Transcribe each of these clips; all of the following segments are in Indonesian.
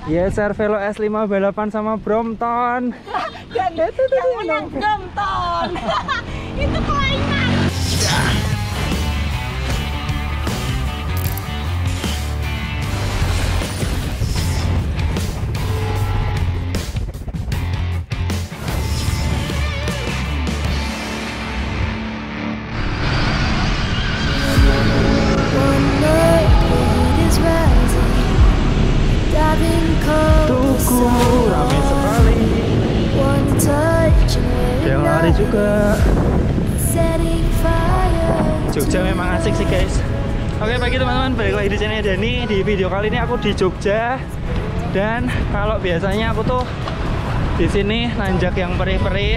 Yeser Velo S5 balapan sama Brompton. Dan itu yang menang Brompton. Itu kelainan. Tuku ramai sekali. Yang lari juga. Jogja memang asik sih guys. Oke pagi teman-teman, balik lagi di channel Dani. Di video kali ini aku di Jogja. Dan kalau biasanya aku tuh di sini nanjak yang perih-perih,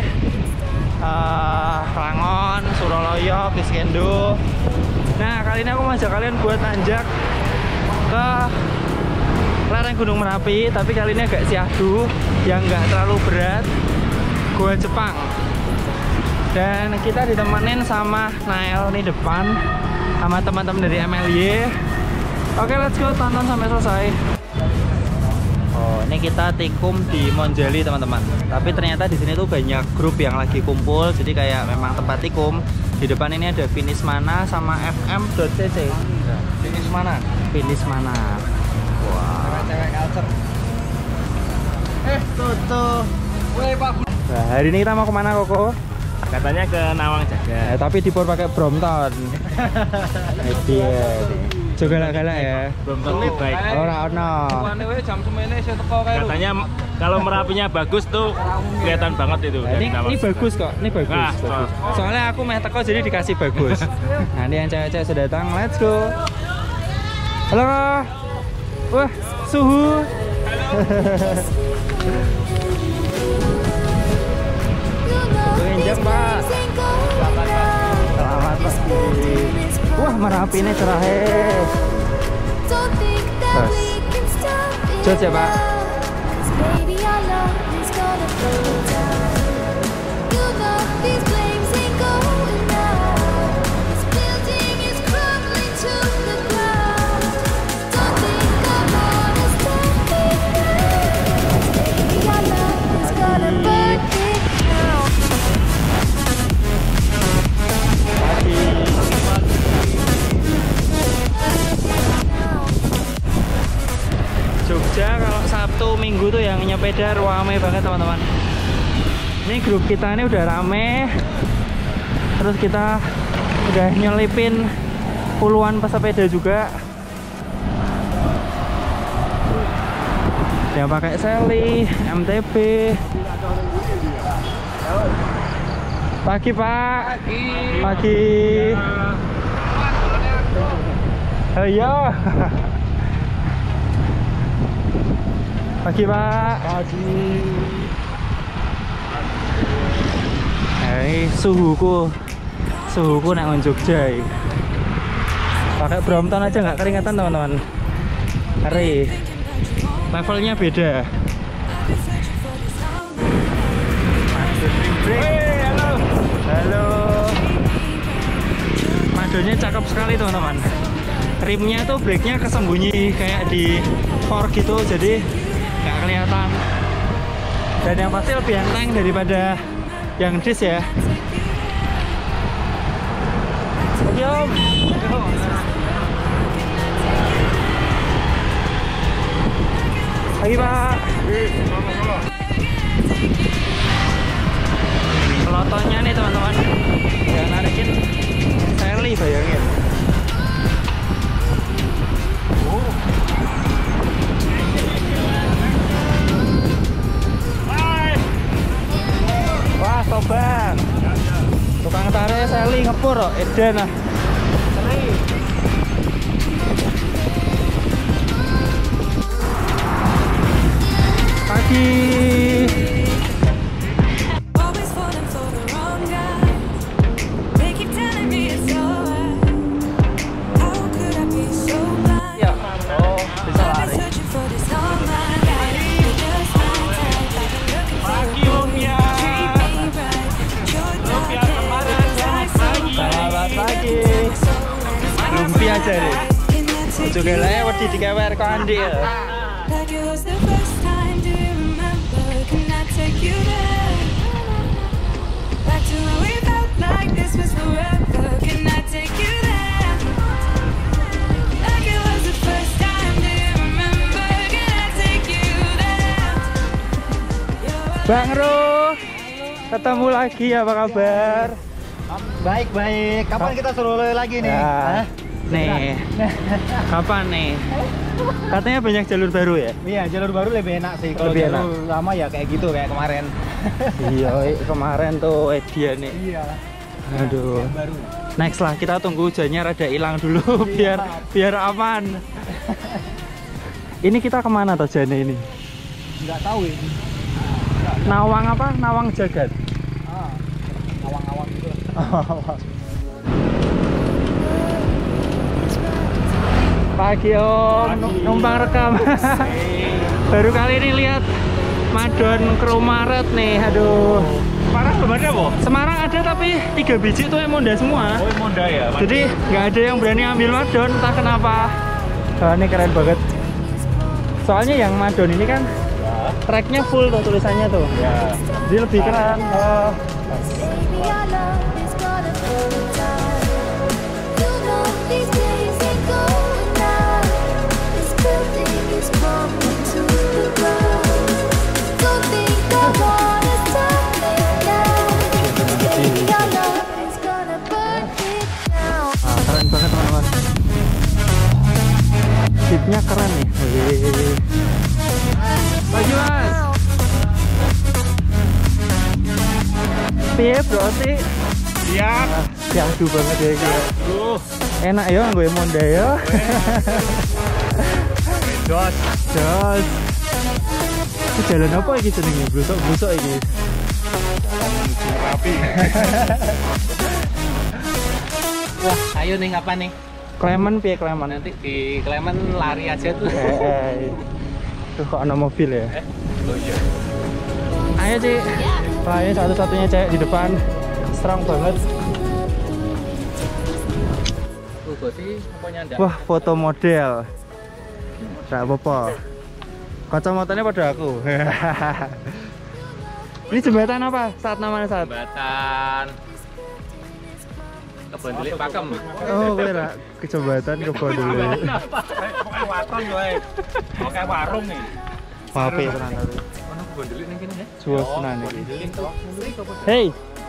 Rangon, Suroloyo, Piskendo. Nah kali ini aku ngajak kalian buat nanjak ke lereng Gunung Merapi, tapi kali ini agak syahdu, yang nggak terlalu berat, Goa Jepang. Dan kita ditemenin sama Nael nih depan, sama teman-teman dari MLY. Oke, let's go, tonton sampai selesai. Oh, ini kita tikung di Monjali teman-teman. Tapi ternyata di sini tuh banyak grup yang lagi kumpul, jadi kayak memang tempat tikung. Di depan ini ada Finish Mana sama fm.cc. Finish Mana? Finish Mana. Wah. Cewek culture. Tuh. Nah, hari ini kita mau kemana Koko? Katanya ke Nawang Jagat. Tapi dipur pakai Brompton. Dia. Juga galak-galak ya. Brompton lebih baik. Ora. Katanya kalau Merapinya bagus tuh kelihatan banget itu. Ini bagus kok. Ini bagus. Nah, bagus. Soalnya aku meh teko jadi dikasih bagus. Nah, ini yang cewek-cewek sudah datang. Let's go. Halo. Wah, suhu. Injak Pak. Selamat pagi. Wah, Merapi ini cerah. Jos ya Pak. Jogja kalau Sabtu Minggu tuh yang nyepeda rame banget teman-teman. Ini grup kita ini udah rame. Terus kita udah nyelipin puluhan pesepeda juga. Yang pakai Sally, MTB. Pagi Pak. Pagi. Ayo. Pagi Pak. Pagi. Ini suhuku nang Jogja. Pakai Brompton aja nggak keringatan teman-teman. Hari levelnya beda. Halo. Madonya cakep sekali teman-teman. Rimnya tuh brake-nya kesembunyi kayak di fork gitu, jadi nggak kelihatan. Dan yang pasti lebih enteng daripada yang disc ya. Om. Pagi Pak. Pelotonnya nih teman-teman, yang narikin Sally, bayangin. Wah, sobat. Tukang tarik Sally ngepur kok, Eden ah. Pagi. Lumpia aja deh. Juga lah wedi dikewer kok Andi ya. Like it was the first time, do you remember? Can I take you there? Back to when we felt like this was forever. Can I take you there? Like it was the first time, do you remember? Can I take you there? Bang Ro, ketemu lagi, apa kabar? Baik. Kapan kita solo lagi nih? Ya. Hah? Nih, kapan nih? Katanya banyak jalur baru ya? Iya, jalur baru lebih enak sih. Kalau Lebih jalur lama ya kayak gitu kayak kemarin. Iya, kemarin tuh dia nih. Iya. Aduh. Yang baru. Next lah, kita tunggu hujannya rada hilang dulu biar aman. Ini kita kemana tuh Jane ini? Nggak tahu ini. Nawang apa? Nawang Jagat. Awang-awang gitu. Pagi Om, numpang rekam. Baru kali ini lihat Madon Kromaret nih, aduh. Semarang belum ada, Bu? Semarang ada tapi 3 biji tuh Monda semua. Oh, Monda ya. Jadi nggak ada yang berani ambil Madon, entah kenapa. Wah, ini keren banget. Soalnya yang Madon ini kan tracknya full tuh tulisannya tuh. Ya. Jadi lebih keren. Baby, our love is gonna burn down. You know these days ain't going down. This building is crumbling to the ground. Don't think I wanna stop it now. Baby, our love is gonna burn it down. Ah, keren banget teman-teman. Jeepnya keren nih. Wih. Maju Mas. Piye bro sih? Siap. Syahdu banget ya iki. Enak ya gue Monda ya. Jos. Jos. Ini jalan apa iki jenenge? Blusok-blusok iki. Rapi. Wah, ayo nih kapan nih? Klemen piye Klemen? Nanti di Klemen lari aja tuh. Tuh kok ada mobil ya? Oh iya. Ayo Ci. Wah ini satu-satunya cewek di depan. Strong banget. Wah foto model. Gak apa-apa. Kacamatanya pada aku. Ini jembatan apa? Saat namanya saat? Jembatan Kebon Delik Pakem. Oh kira ke jembatan Kebon Delik. Pokoknya waton gue. Pokoknya warung nih. Maaf ya tenan tadi. Ono Kebon Delik ning kene ya? Jual tenan iki. Hey.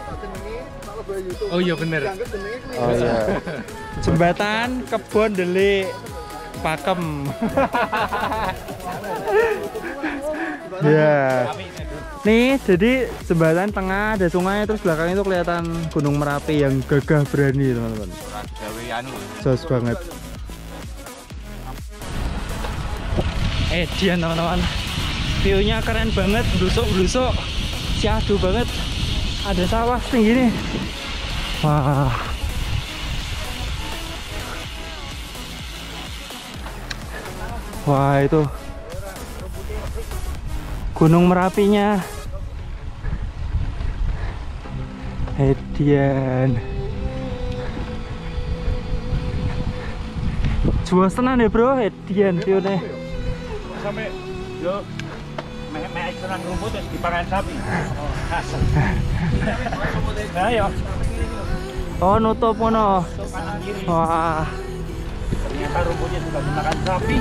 Oh iya bener. Oh iya. Jembatan Kebon Delik Pakem. Ya. Nih, jadi jembatan tengah ada sungai terus belakangnya itu kelihatan Gunung Merapi yang gagah berani, teman-teman. Jos banget. Dian teman-teman. View-nya keren banget, blusuk-blusuk. Syahdu banget. Ada sawah tinggi nih. Wah. Wah, itu Gunung Merapinya. Dian. Jual tenan ya bro, Dian view-nya. Sampai yo mek senang rumput terus dipangan sapi. Nah yo. Oh nutup ngono. Kanan kiri. Wah. Ternyata rumputnya juga dimakan sapi.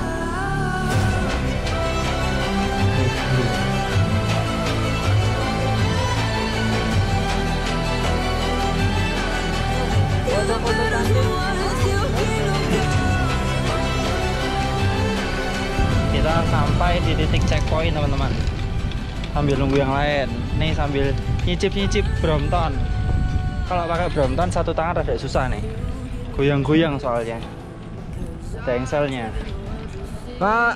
Kita sampai di titik checkpoint teman-teman. Sambil nunggu yang lain. Nih sambil nyicip-nyicip Brompton. Kalau pakai Brompton satu tangan rada susah nih. Goyang-goyang soalnya. Ada engselnya. Pak.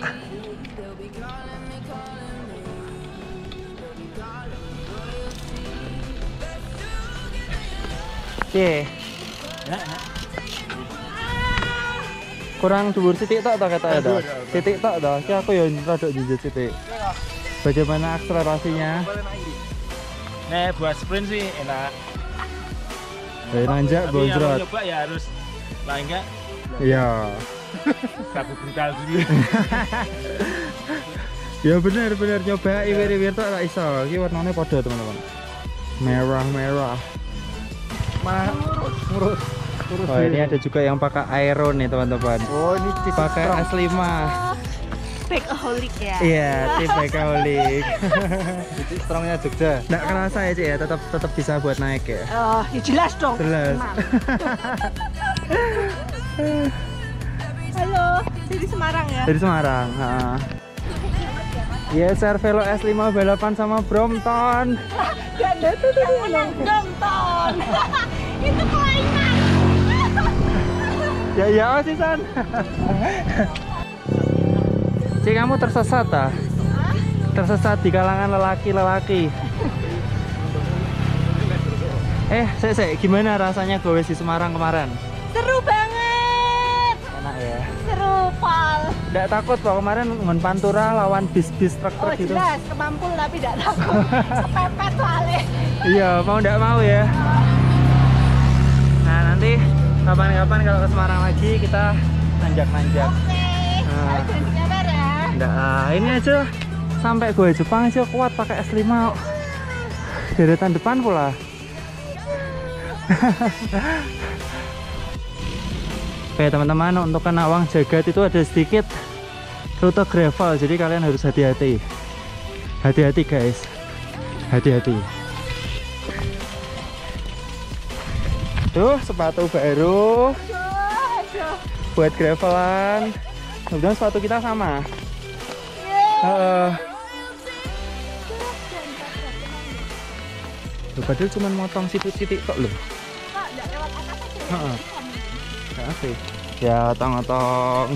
Oke. Kurang dhuwur titik tok ta kata ada. Titik tok ta. Ki aku yo rada njujut titik. Bagaimana akselerasinya? Nah, buat sprint sih enak. Dari nanjak Tapi kalau bonjrot. nyoba ya harus lah enggak Iya. ragu brutal dulu. Ya bener nyoba iwir-iwir tuh tak iso. Iki warnanya podo teman-teman. Merah. Ngurus. Oh ini ada juga yang pakai aero nih teman-teman. Oh ini Pakai S5. Backaholic ya. Iya, tip backaholic. titik strongnya Jogja. Nggak kerasa ya Cik ya, tetap bisa buat naik ya. Ya jelas dong. Jelas. Halo, dari Semarang ya? Dari Semarang. Ya, Cervelo S5 balapan sama Brompton. Dan itu tuh menang Brompton. Itu kelainan. Ya sih San. Cik, kamu tersesat ah? Tersesat di kalangan lelaki-lelaki. Sek, gimana rasanya goes di Semarang kemarin? Seru banget. Enak ya? Seru, Pal. Nggak takut Pak kemarin ngon Pantura lawan bis-bis truk-truk gitu? Jelas, kemampul tapi tidak takut. Kepepet soalnya. Iya, mau nggak mau ya. Nah nanti kapan-kapan kalau ke Semarang lagi kita nanjak-nanjak. Oke, Nah. janjinya bar ya. Nggak, ini aja sampai gue Jepang aja kuat pakai S5. Deretan depan pula. Oke teman-teman, untuk ke Nawang Jagat itu ada sedikit rute gravel, jadi kalian harus hati-hati. Hati-hati guys, hati-hati. Tuh sepatu baru buat gravelan. Kemudian sepatu kita sama. Padahal cuma motong sitik-sitik kok loh. Kak, nggak lewat atas aja. Nggak asik. Ya otong-otong.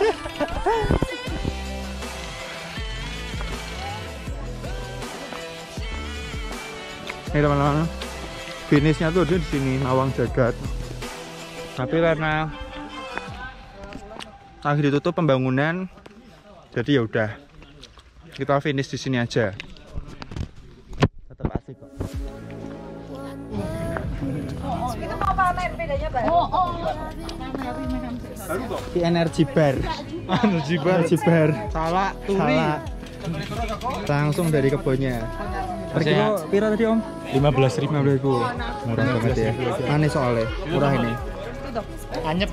Ini teman-teman, finishnya tuh di sini Nawang Jagat. Tapi karena lagi ditutup pembangunan, jadi ya udah kita finish di sini aja. Tetap asik kok. Itu mau pamer bedanya, Bang? Di energy bar. Energy bar. Salah, turi. Salah. Langsung dari kebunnya. Per kilo pira tadi Om? 15.000. 15.000. Murah banget ya. Manis soalnya. Murah ini. Anyep.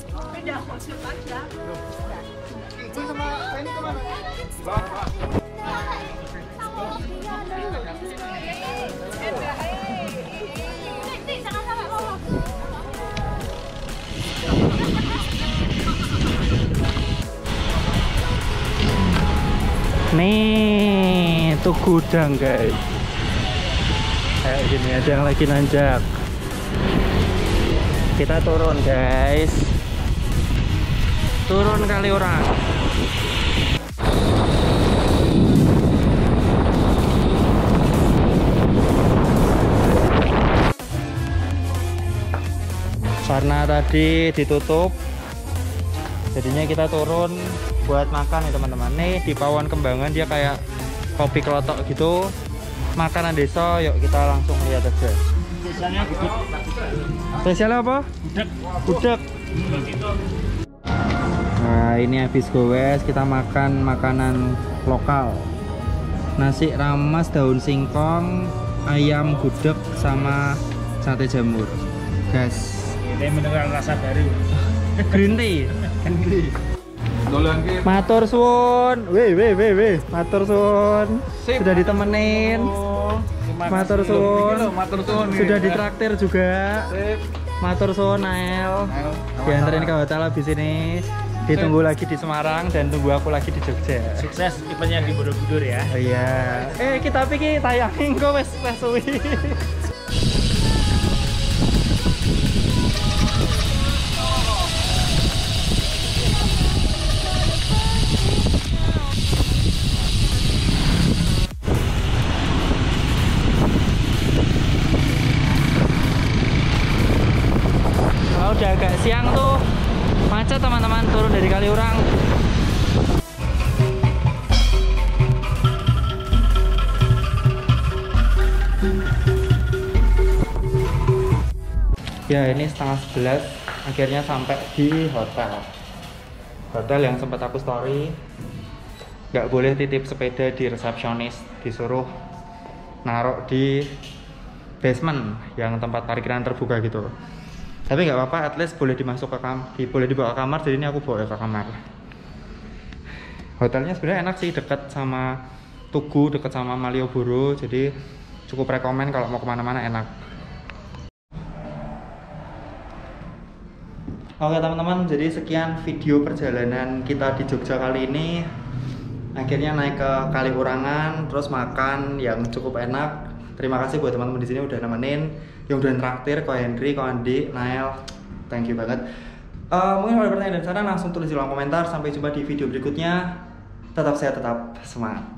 Nih, tuh gudang guys. Kayak gini ada yang lagi nanjak. Kita turun guys. Turun kali orang. Karena tadi ditutup, jadinya kita turun buat makan ya teman-teman. Nih di Pawon Kembangan dia kayak kopi kelotok gitu, makanan desa. Yuk kita langsung lihat aja. Spesialnya gudeg. Spesialnya apa? Gudeg. Nah ini habis goes kita makan makanan lokal. Nasi rames, daun singkong, ayam gudeg sama sate jamur. Gas. Ini mendengar rasa baru. Green tea. Matur suwun. Weh. Matur suwun. Sudah ditemenin. Matur suwun. Sudah ditraktir juga. Matur suwun Nael. Dianterin ke hotel habis ini. Ditunggu lagi di Semarang dan tunggu aku lagi di Jogja. Sukses eventnya di Borobudur ya. Oh iya. Kita pikir tayangin kok wes suwi. Udah agak siang tuh macet teman-teman, turun dari Kaliurang. Ya ini 10:30 akhirnya sampai di hotel yang sempat aku story. nggak boleh titip sepeda di resepsionis, disuruh naruh di basement yang tempat parkiran terbuka gitu. Tapi nggak apa-apa, at least boleh dimasuk ke boleh dibawa ke kamar. Jadi ini aku bawa ke kamar. Hotelnya sebenarnya enak sih, dekat sama Tugu, dekat sama Malioboro. Jadi cukup rekomen kalau mau kemana-mana, enak. Oke teman-teman, jadi sekian video perjalanan kita di Jogja kali ini. Akhirnya naik ke Kaliurangan, terus makan yang cukup enak. Terima kasih buat teman-teman di sini udah nemenin, yang udah traktir, Ko Henry, Ko Andi, Nael, thank you banget. Mungkin kalau ada pertanyaan dari sana langsung tulis di kolom komentar. Sampai jumpa di video berikutnya. Tetap sehat, tetap semangat.